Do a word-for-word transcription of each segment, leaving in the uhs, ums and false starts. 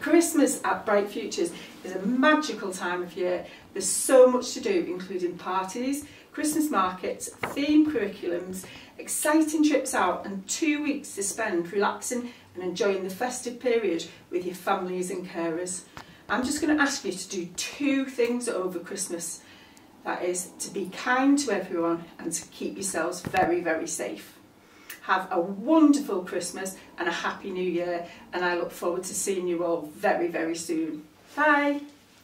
Christmas at Bright Futures is a magical time of year. There's so much to do, including parties, Christmas markets, themed curriculums, exciting trips out and two weeks to spend relaxing and enjoying the festive period with your families and carers. I'm just going to ask you to do two things over Christmas. That is, to be kind to everyone and to keep yourselves very, very safe. Have a wonderful Christmas and a happy New Year, and I look forward to seeing you all very, very soon. Bye!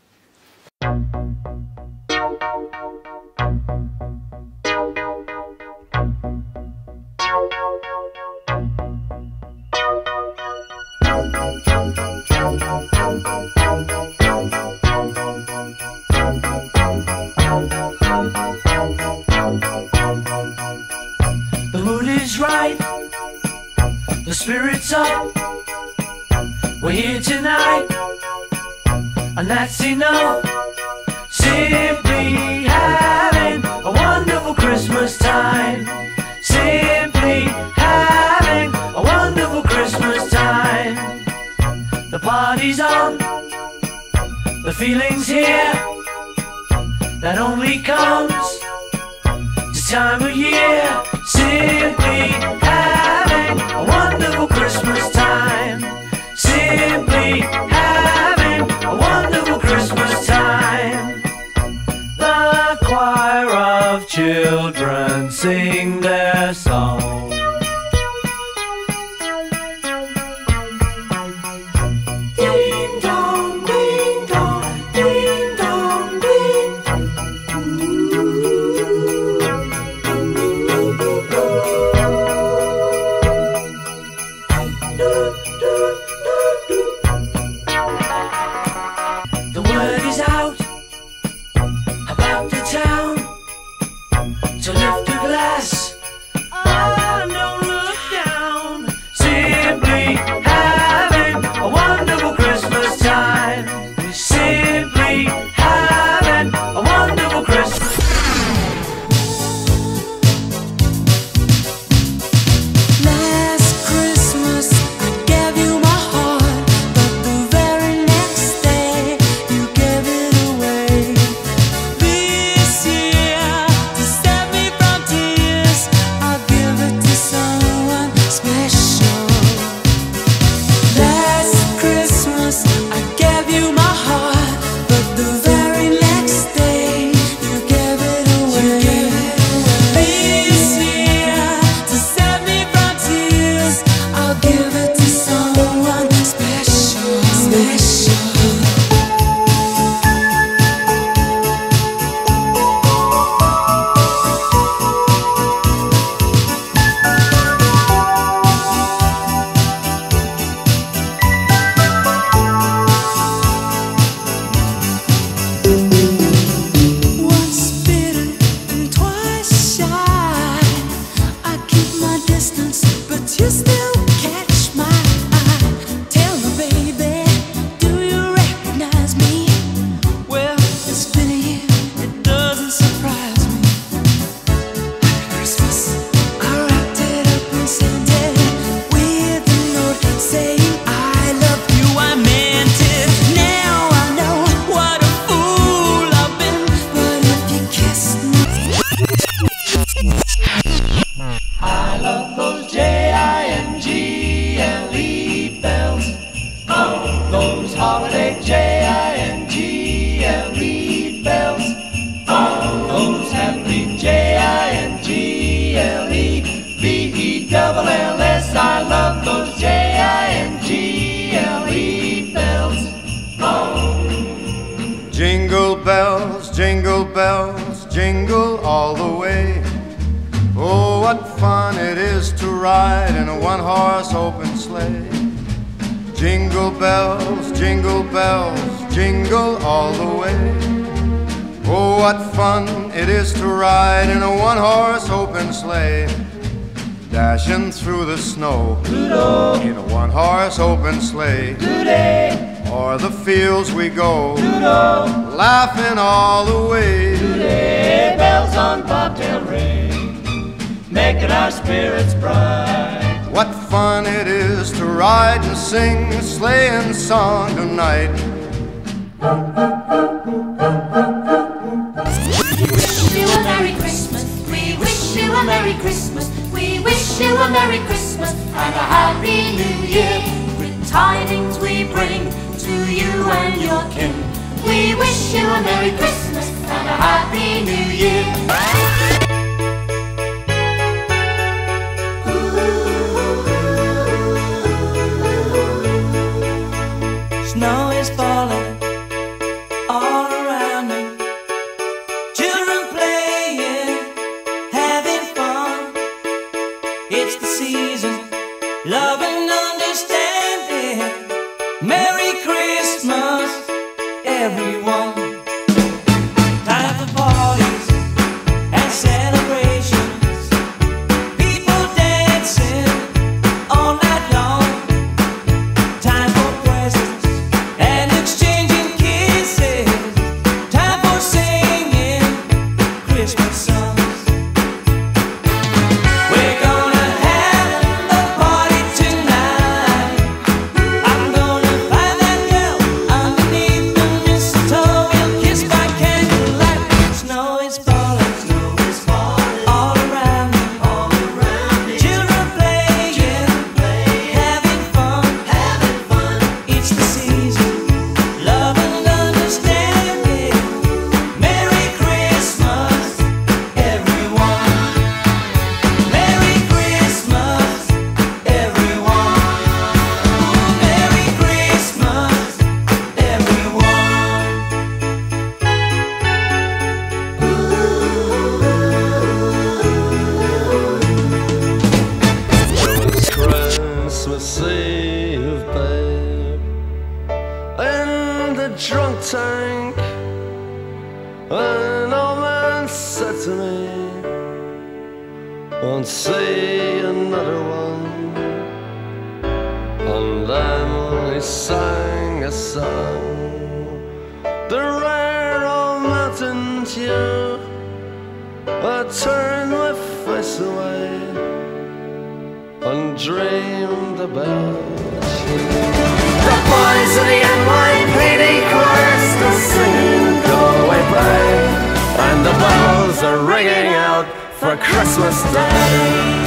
The mood is right, the spirit's up, we're here tonight, and that's enough. Simply having a wonderful Christmas time. Simply having a wonderful Christmas time. The party's on, the feeling's here, that only comes this time of year. Simply having a wonderful Christmas time. Simply having a wonderful Christmas time. The choir of children sing their song. Ding dong, ding dong, ding dong, ding. The word is out about the town to lift a glass. Oh, don't look down. Simply having a wonderful Christmas time. Simply having a wonderful Christmas. Last Christmas I gave you my heart, but the very next day you gave it away. This year, to save me from tears, I'll give it to someone special. Last Christmas I gave you my heart, but the very next day you gave it away. This year, to save me from tears, I'll give it to someone special. Special. Once bitten and twice shy, I keep my distance, but you still catch my eye. Tell me, baby, do you recognize me? Well, it's been a year, it doesn't surprise me. Happy Christmas. I wrapped it up and sent it with a note saying I love you. I meant it. Now I know what a fool I've been, but if you kissed me. I love those J I N G L E bells. Oh, those holiday J I N G L E bells. Oh, those happy J I N G L E B E double L S. I love those J I N G L E bells. Oh. Jingle bells, jingle bells, jingle all the way. Oh, what fun it is to ride in a one-horse open sleigh. Jingle bells, jingle bells, jingle all the way. Oh, what fun it is to ride in a one-horse open sleigh. Dashing through the snow in a one-horse open sleigh. O'er the fields we go, laughing all the way. Bells on bobtail ring, making our spirits bright. What fun it is to ride and sing a sleighing song tonight. We wish you a Merry Christmas. We wish you a Merry Christmas. We wish you a Merry Christmas and a Happy New Year. Good tidings we bring to you and your kin. We wish you a Merry Christmas and a Happy New Year. Snow is falling all around me. Children playing, having fun. It's the season, love and understanding. Merry Christmas, everyone. Time for parties and celebrations. People dancing all night long. Time for presents and exchanging kisses. Time for singing Christmas songs. We're gonna have a party tonight. I'm gonna find that girl underneath the mistletoe. We'll kiss by candlelight. Snow is falling, snow is falling all around me, all around me. Children playing, having fun, having fun. It's the season, love and understanding. Merry Christmas, everyone. Merry Christmas, everyone. Merry Christmas, Christmas Eve, babe, in the drunk tank, an old man said to me, won't see another one. And then he sang a song, the rare old mountain dew. I turned my face away and dreamed about you. The boys of the N Y P D chorus are singing Galway Bay, and the bells are ringing out for Christmas Day.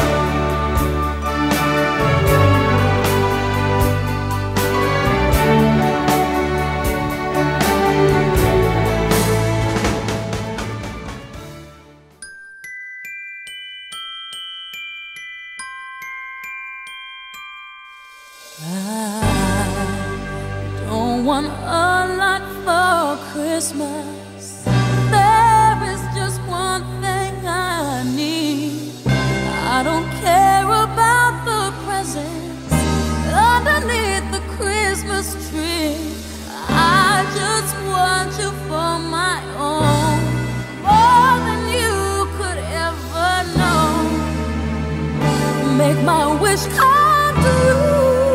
Don't want a lot for Christmas. There is just one thing I need. I don't care about the presents underneath the Christmas tree. I just want you for my own, more than you could ever know. Make my wish come true.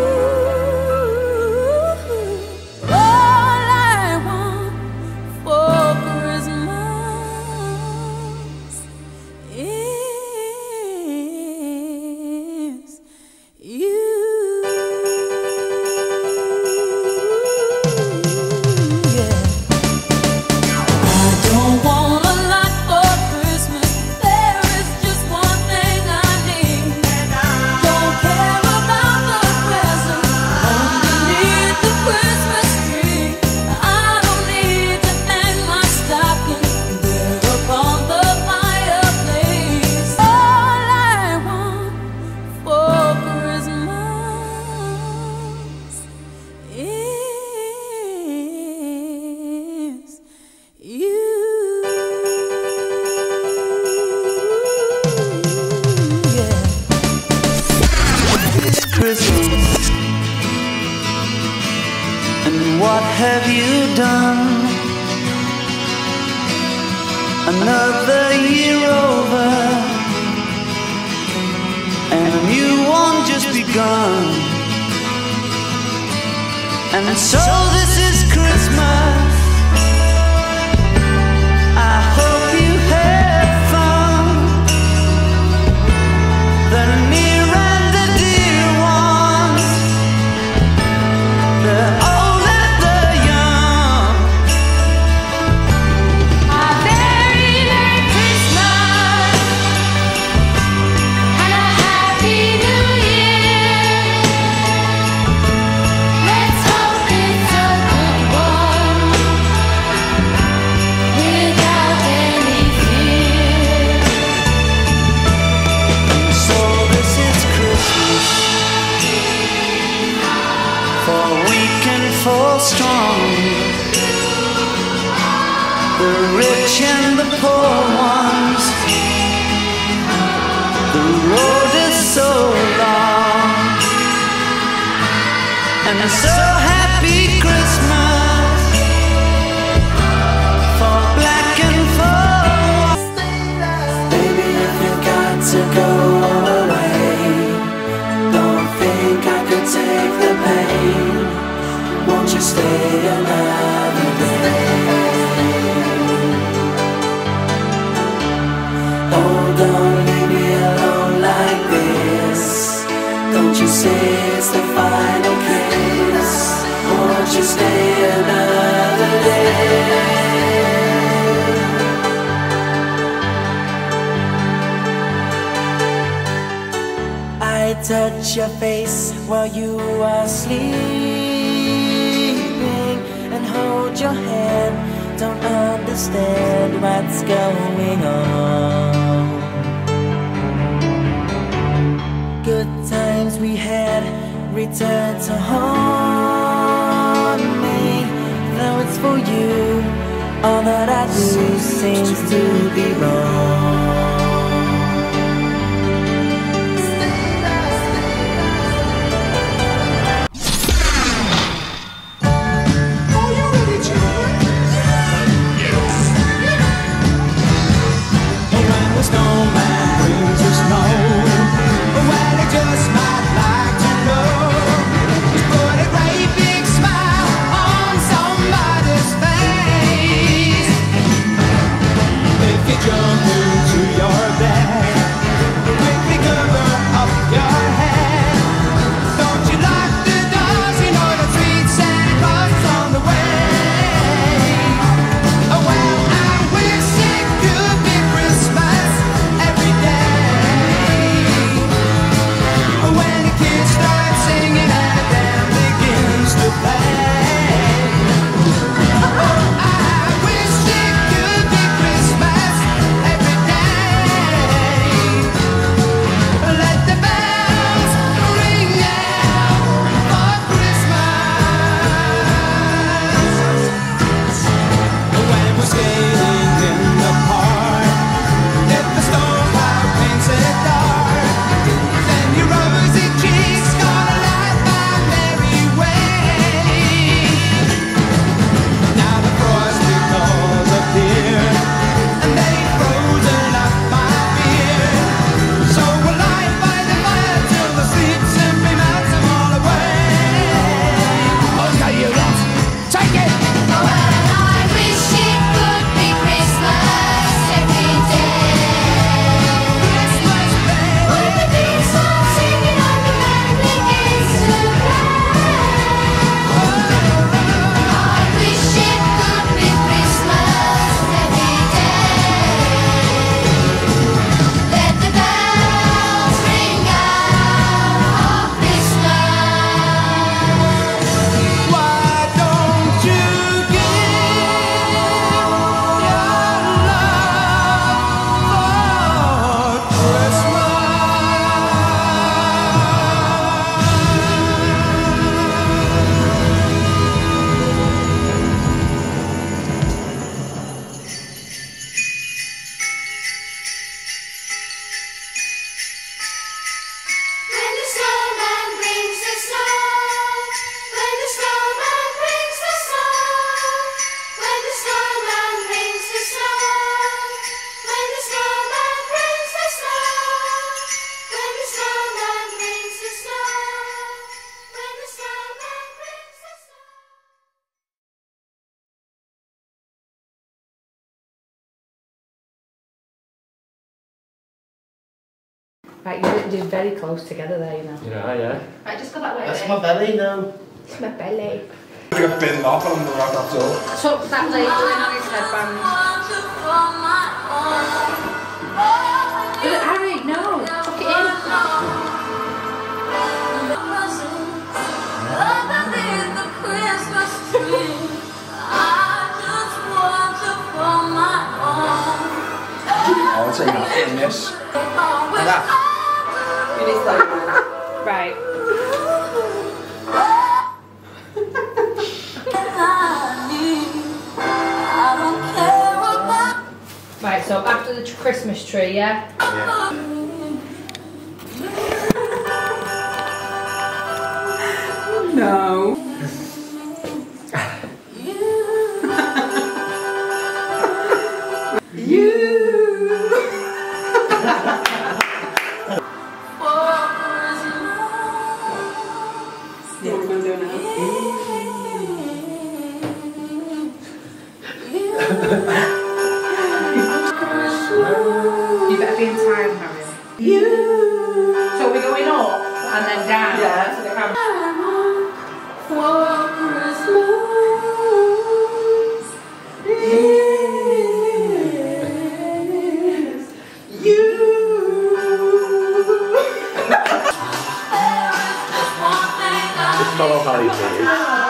what have you done? Another year over, and a new one just begun. And so this is Christmas. I hope you had fun. The near and the dear strong. The rich and the poor ones. The road is so long. And so happy Christmas for black and for white. Baby, if you got to go away, don't think I could take the pain. Won't you stay another day? Oh, don't leave me alone like this. Don't you say it's the final kiss. Won't you stay another day? I touch your face while you are sleeping and hold your hand. Don't understand what's going on. Good times we had return to haunt me. Though it's for you, all that I do seems to be wrong. Jump into your bed, quickly cover up your head. Don't you lock the doors, you know the sweet Santa Claus is on the way. Oh well, I wish it could be Christmas every day. When the kids start singing and the band begins to play. Oh, I wish it could be Christmas every day. Let the bells ring out for Christmas. When we're skating in the park, if the storm cloud paints it dark, then your rosy cheeks gonna light my merry way. Now the frosty thaws appear, and they've frozen up my beer. So we'll lie by the fire till the sleep simply melts them all away. Okay, you lot, take it! Well, I wish it could be Christmas every day. Christmas, baby. When the bees start singing and the band begins to play. I wish it could be Christmas every day. Let the bells ring out for Christmas. Why don't you give your love for Christmas? When the snowman brings the snow, when the snowman brings the snow, when the snowman brings the snow, when the snowman brings the snow, when the snowman brings the snow, when the snowman brings the snow. Right, you're, you're very close together there, you know. Yeah, yeah. Right, just go that way. That's a my bit. belly now. It's my belly. I got binned off on the rock, that's all. Took that lady on his headband. Uh, Harry, no. Tuck it in. I'll take that from this. And that. Right. so after the Christmas tree, yeah? Yeah. No. You better be in time, Harry. So we're going up and then down Yeah. to the camera. Just follow Harry, please.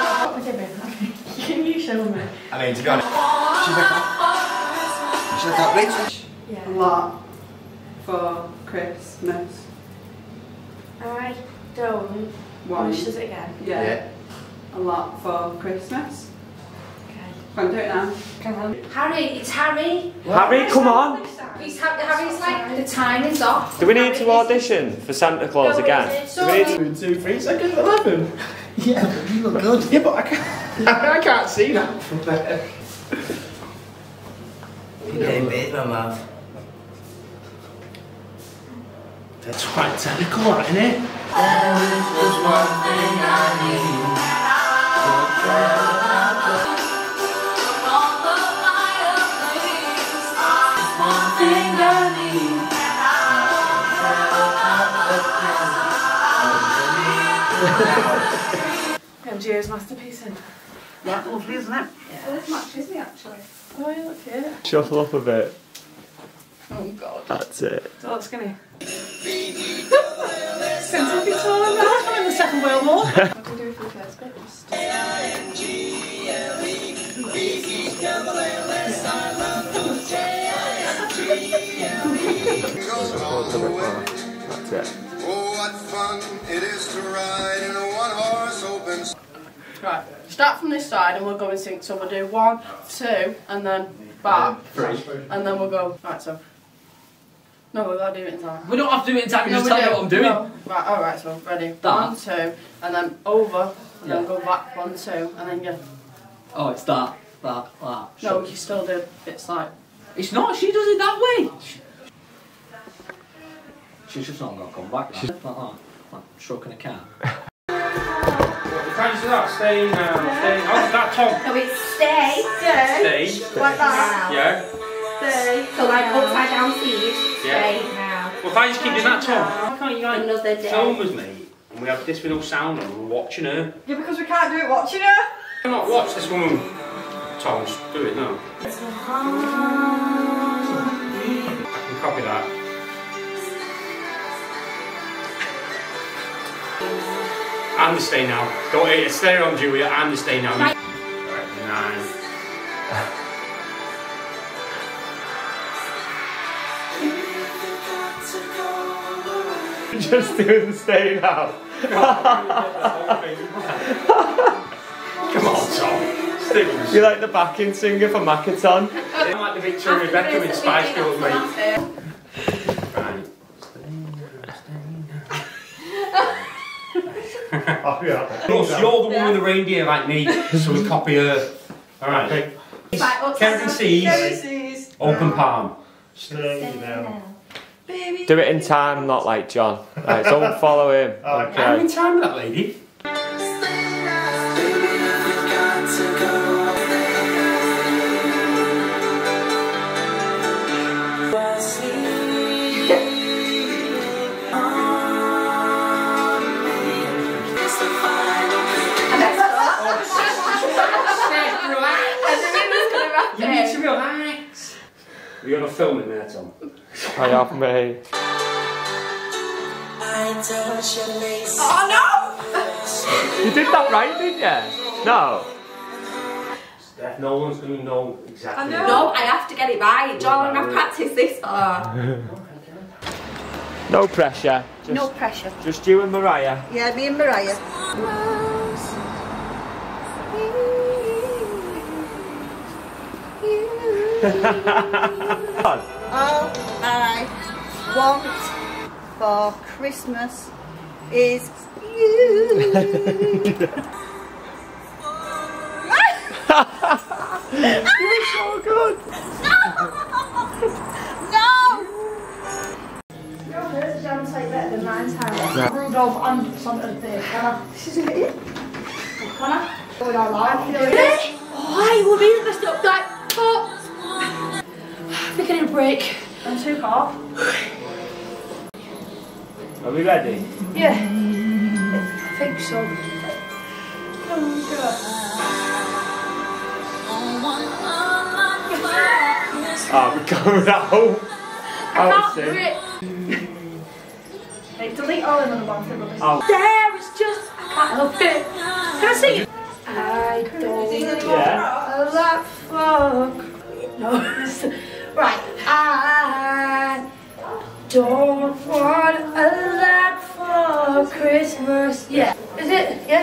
Can you show me? I mean, to be honest, she's like that. She's like that British. A lot for Christmas. I don't. One. Which does it again? Yeah. Yeah. A lot for Christmas. Okay. Go on, do it now. Harry, it's Harry. Harry, come on! He's ha Harry's like the time is off. Do we need to audition for Santa Claus No, again? it's- Do we need to... Two, two, three seconds, eleven. Yeah, but you look good. Yeah, but I can't, I can't see that from there. You're getting bit, my mouth. That's quite technical, that, isn't it? M G O's masterpiece in. Yeah, lovely, isn't it? Well, it's matches me actually. Oh, you look cute. Shuffle up a bit. Oh, God. That's it. So that's skinny. Since I've been taller than that in the Second World War. What do you do for the first bit? Just... That's it. Oh, what fun it is to ride in a one-horse open. Right, start from this side and we'll go in sync. So we'll do one, two, and then back, and then we'll go. Right, so. No, we've got to do it in time. We don't have to do it in time, you No, just we tell me do. what I'm doing. No. Right, alright, so ready. That. One, two, and then over, and then Yeah. go back, one, two, and then you. Oh, it's that, that, that. No, you still do. It's like. It's not, she does it that way. She's just not going to come back. She's like that, like stroking a cat. Can't you see that? Stay now, stay. How's that, Tom? No, it's stay. Stay. Stay. Like that. Yeah. Stay. So like upside down sleeves. Yeah. Stay now. Well, if I just keep doing that, Tom, why can't you like Another day. film with me and we have this with no sound and we're watching her? Yeah, because we can't do it watching her. Why not watch this woman? Tom, just do it now. I can copy that. And the stay now. Don't hit it. Stay on, Julia. And the stay now. Right, nine. Just doing the stay now. Come on, Tom. Stick with us. You're like the backing singer for Makaton. I'm like the Victoria Beckham in Spice Girls, mate. Right. Oh, yeah. Plus, you're the one with the reindeer like me, so we copy her. Alright. Kevin sees, sees. open palm. Stay now. Do it in time, not like John. Right, don't follow him. I'm Okay. in time with that lady. You need to relax. You're gonna film in there, Tom. I have me. Oh no! You did that right, didn't you? No. Steph, no one's gonna know exactly. No, I have to get it right. John, I've practiced this for. No pressure. Just, No pressure. Just you and Mariah. Yeah, me and Mariah. You All I want for Christmas is you. You're so good. No! Yours sounds like better than mine's house. Rudolph and Santa the Third. Can I? This isn't it. Can I? Going on live. Why would we messed up like oh. I think I need a break. I'm too hot. Are we ready? Yeah. I think so. Oh god. Oh, we're going out. I can't do it. Hey, delete all in on the one for rubbish. Oh. There is just I can't help it. Can I sing it? I don't Yeah. want a lot for no. Right. I don't want a lot for Christmas. Yeah. Is it? Yeah.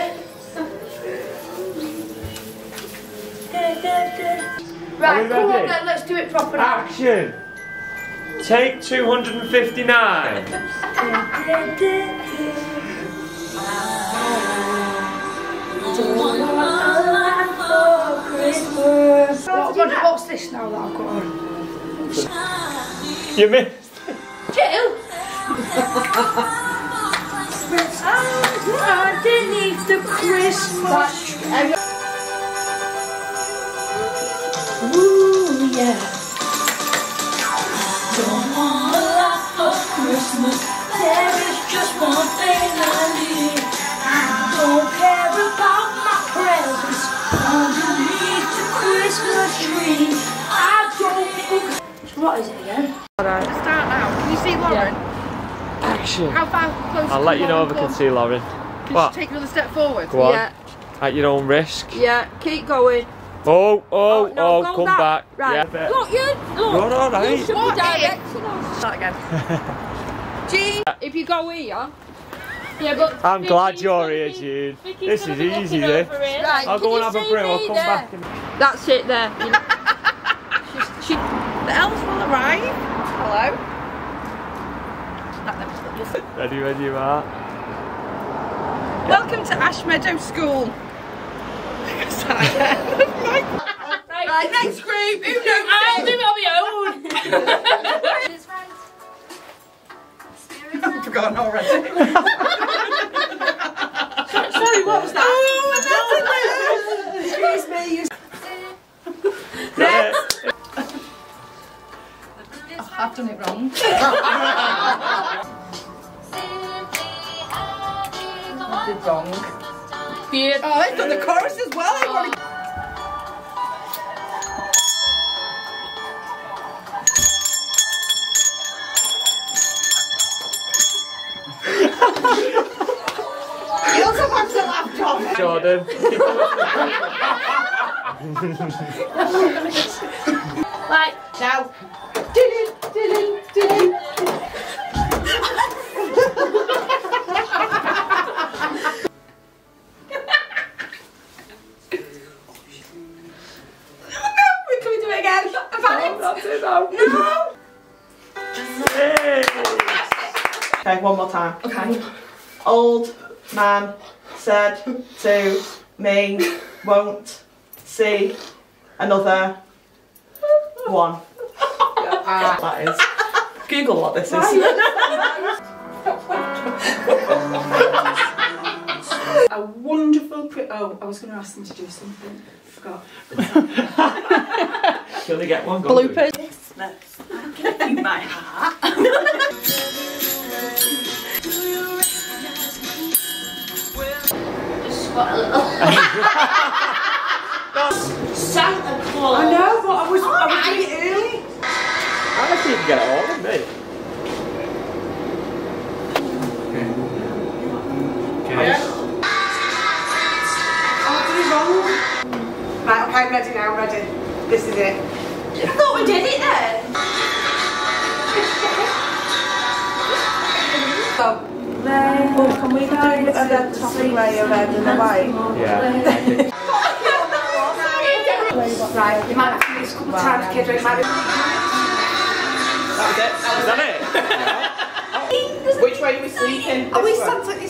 Right, come on then, let's do it proper now. Action! Take two hundred fifty-nine. What, what, what's this now that I've got on? You missed. Jill! Underneath the Christmas tree. Ooh, yeah. Don't want a lot for Christmas. There is just one thing I need. I don't care about my presents underneath the Christmas tree. I don't. What is it again? Alright. Start now. Can you see Lauren? Action. How far close? I'll let you know if I can see Lauren. Can What? you take another step forward? Go on. Yeah. At your own risk. Yeah. Keep going. Oh, oh, no, oh, go come back. back. Right. Yeah. Look, you. Look. You're all right. You should What be directing us. Start again. G. If you go here. Yeah, but I'm Vicky, glad you're here, Vicky, Jude. Vicky's This gonna is be looking easy, this. over it. Right. I'll Can go and you have a see brew, I'll me come there? back. And... That's it there. You know. She's, she, the elves will arrive. Hello. Ready when you are. Welcome to Ash Meadow School. Right, next group. Who knows? I'll do it on my own. I've forgotten already. Sorry, what was that? Oh, excuse me. You... Next. Oh, I've done it wrong. The dong. Beard. Oh, they've done the chorus as well. Everybody. You also have to laugh, John. Jordan. Right, now. Diddy, diddy, diddy. Can we do it again? I'm panicked. That's it now. No. Hey. Okay, one more time. Okay. Old man said to me, won't see another one. Ah. That is. Google what this is. A wonderful. Pri oh, I was going to ask them to do something. Forgot. You only get one. Go Bloopers. Christmas, I'll give you my heart. just got a little. Santa Claus. I know, but I was, I was really early. I reckon you can get it all, didn't you? Okay. Right, okay, I'm ready now, I'm ready. This is it. I thought we did it then. Oh, can we do a red topping layer red and a white? Yeah. Right, you might have to use a couple of times, kid, or it might be... That was it? Is that it? Which way are we sleeping? Are we This way? sat like this?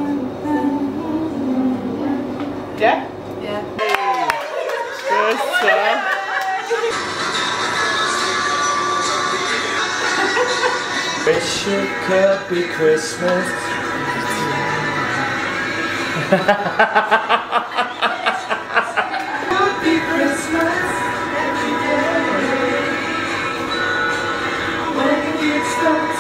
Yeah? Yeah. Good stuff. Wish it could be Christmas. Happy Christmas every day. When it starts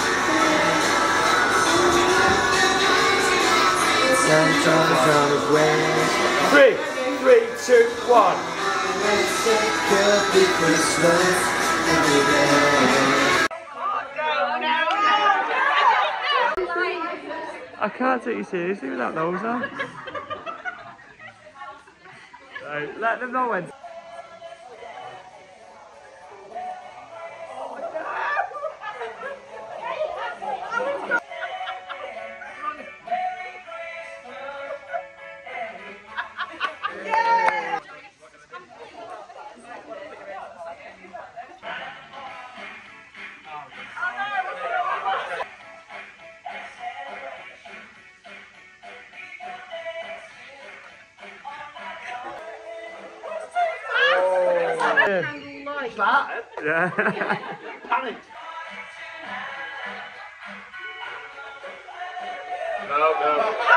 Santa's on his way. Three, three, two, one. Wish it could be Christmas every day. I can't take you seriously without those on. Right, let them know when. Like that? Yeah. Panic. No, no.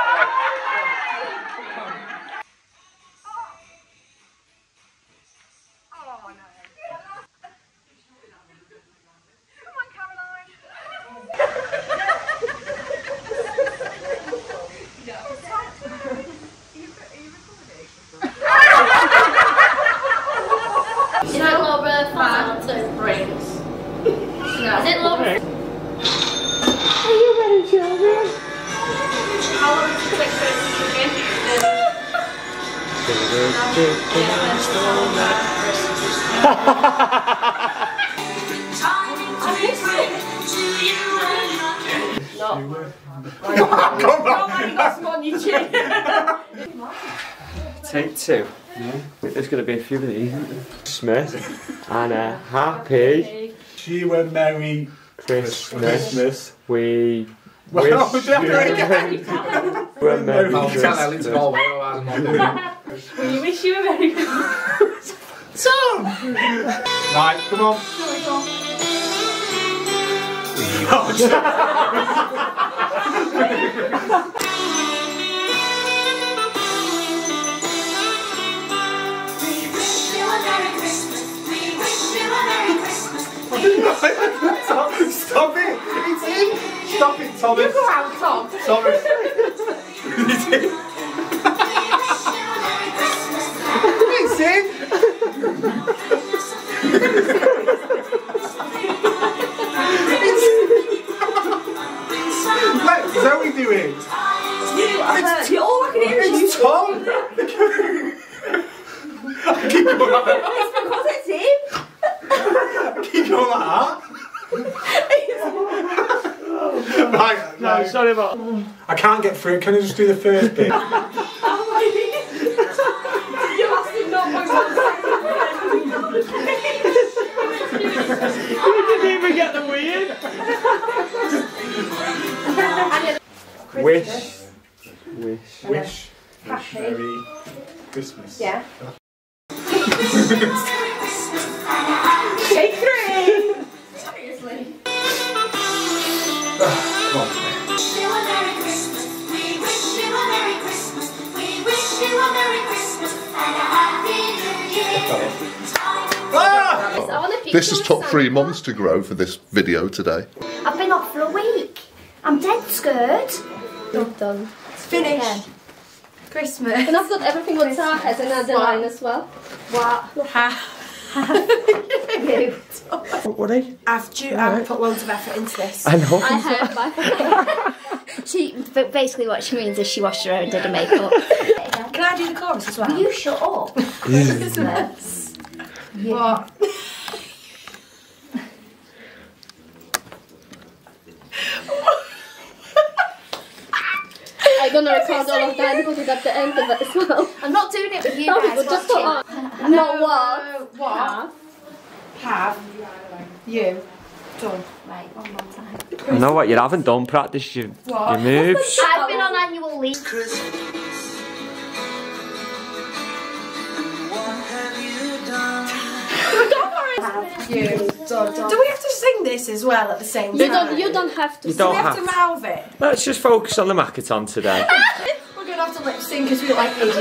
Is it Laura Fountain Brings? No. Is it Laura? Are you ready, children? How long does it take for it to begin? No. Come on. Got some on your chin. Take two. Yeah. There's going to be a few of these. Christmas and a happy. She were merry Christmas. Christmas. We Well, wish no, you a merry I'll tell Ellie to Christmas. go away, otherwise I'm not doing it. We wish you a very good Tom! Right, come on. Stop, stop it! It's in! Stop it, Thomas! You go out, Tom. Thomas! It's in! It's in! Let Zoe do it! You, I heard, you all I can hear is you. It's Tom! Keep going like that. It's because it's him. Keep going like that. Right, No, sorry about. I can't get through. Can I just do the first bit? You asked him not You didn't even get the weird. Wish. Wish. Wish. Happy. Merry Christmas. Yeah. Take three. Seriously. Come on. Ah! This is top three months to grow for this video today. I've been off for a week. I'm dead scared. Not done. It's finished. Christmas. And I've got everything on target and underline as well. What? You. Woody? I've, do, I've put loads of effort into this. I know. I have. She, but basically what she means is she washed her hair and did her makeup. Can I do the chorus as well? Will you shut up? Christmas. What? I gonna record all of that and put it at the end of it as well. I'm not doing it with you No, guys. but just put on. watching. Not what? What? Have you done? Right, one more time. I know what you haven't done. Practice your, What? your moves. I've been on annual leave. Have you done? Do we have to sing this as well at the same time? You don't. You don't have to. You Do don't we have, have to mouth it? Let's just focus on the Makaton today. We're going to have to lip sync because we look like idiots.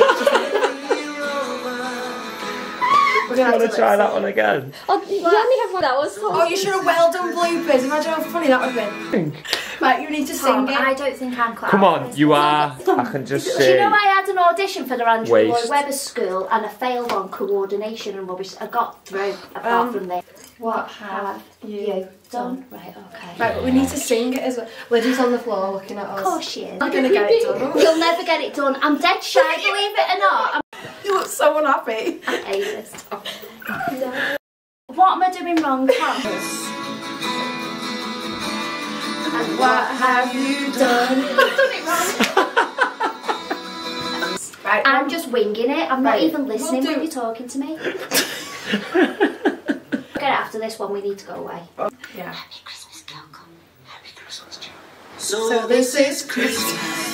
We're Do you going want to try that one again? Oh, you only have one. That was. Oh, you should have well done bloopers. Imagine how funny that would have been. Right, you need to Tom, sing it. I don't think I'm quite. Come on, you are. I can just Do you see. know I had an audition for the Andrew Lloyd Waste. Webber School and I failed on coordination and rubbish. I got through apart Um, from this. What have you done? Right, okay. Right, but we need to sing it as well. Lydia's on the floor looking at us. Of course she is. I'm going to get it done. You'll never get it done. I'm dead shy, believe it or not. I'm You look so unhappy. I hate this. No. What am I doing wrong, Tom? And what have you done? I've done it wrong. Right, I'm just winging it. I'm not Right, even listening we'll do- when you're talking to me. Get after this one, we need to go away. Yeah. Happy Christmas, Coco. Happy Christmas, Joe. So this is Christmas.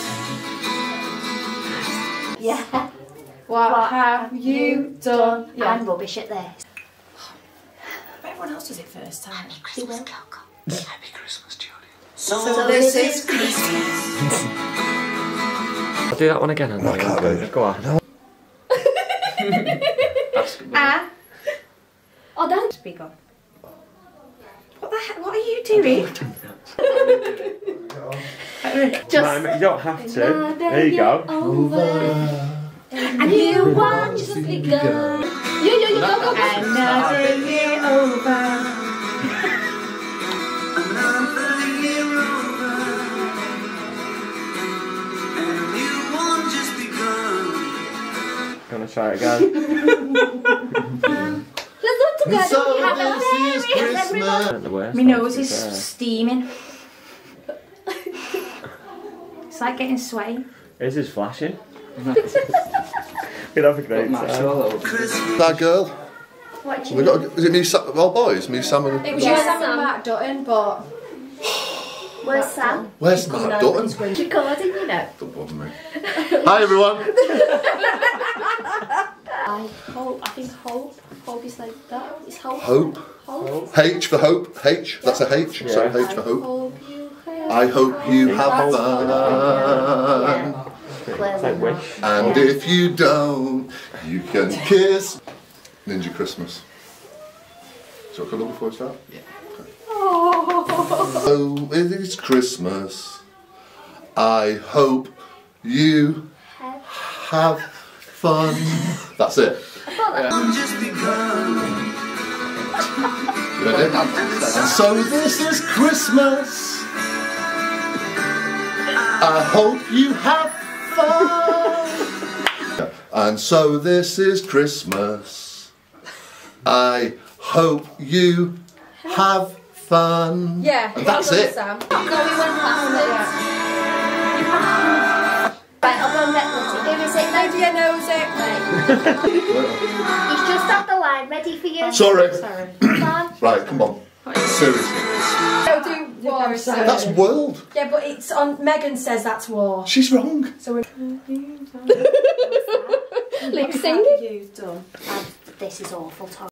Yeah. What, What have you done? Yeah. I'm rubbish at this. But everyone else does it first time. Happy Christmas, Coco. Happy Christmas, Julie. So, this is Christmas. I'll do that one again. I can't do it. Go on. Ah. Oh, then. Speak on. What the heck? What are you doing? Just, no, you don't have to. There you go. And you want just to pick up. You, you, you, go, go, go. Another year over. Gonna try it again. Let's do it together. So We have a this is very everyone. Christmas. The worst My one, nose to be is fair. steaming. It's like getting sweaty. His is flashing. We'd have a great time. That girl. What do We you got. mean? Is it me? Sa- well, boys, me, Sam, and It was Yeah, yeah, Sam Sam. and Mark Dutton, but Where's Sam? where's Mark Dutton? Recording, you know. Don't bother me. Hi everyone. I hope. I think hope. Hope is like that. It's hope. Hope. Hope. H for hope. H. That's a H. So Yeah. H for hope. Hope you have. I hope you have Hope. fun. It's like wish. And if you don't, you can kiss. Ninja Christmas. So I can look before we start? Yeah. Oh, it is Christmas. I hope you have fun. That's it. Ready? And so this is Christmas. I hope you have fun. And so this is Christmas. I hope you have fun. yeah. And that's well done, it. Sam. No, we went past it. Right, I'll go and get Lizzie. Who is it? Lydia knows it. He's just off the line, ready for you. Sorry. Sorry. Come on. Right, come on. Seriously. No, do war. That's world. Yeah, but it's on. Megan says that's war. She's wrong. So we're. Lip sync. You've done. This is awful, Tom.